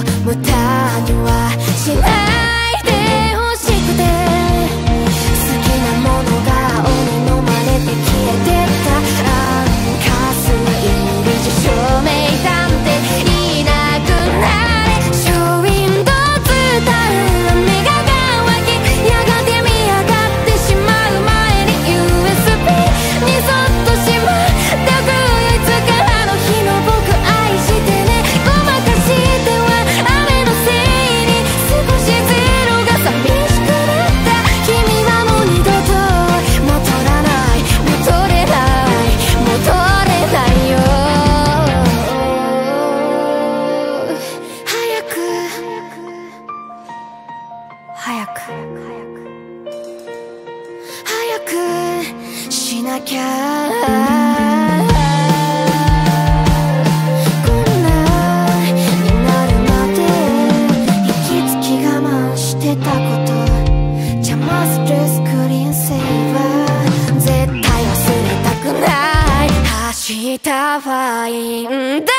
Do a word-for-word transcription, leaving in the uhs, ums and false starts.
無駄にはしないでほしくて、好きなものが鬼の真似で消えてった。かすい理事証明探偵いなくなれ。ショーウィンドウ伝う目が乾き、やがて見上がってしまう前に ユーエスビー にそっとしまっておくよ。いつからの日の僕愛してね。ごまかしては雨のせいに少しゼロが寂しくなった。君はもう二度と戻らない、戻れない戻れないよ。早く早く早くしなきゃ。こんなになるまで息つき我慢してたこと、邪魔するスクリーンセーバー絶対忘れたくない。明日はいいんだ。